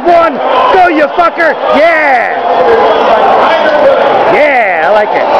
one. Go, you fucker. Yeah. Yeah, I like it.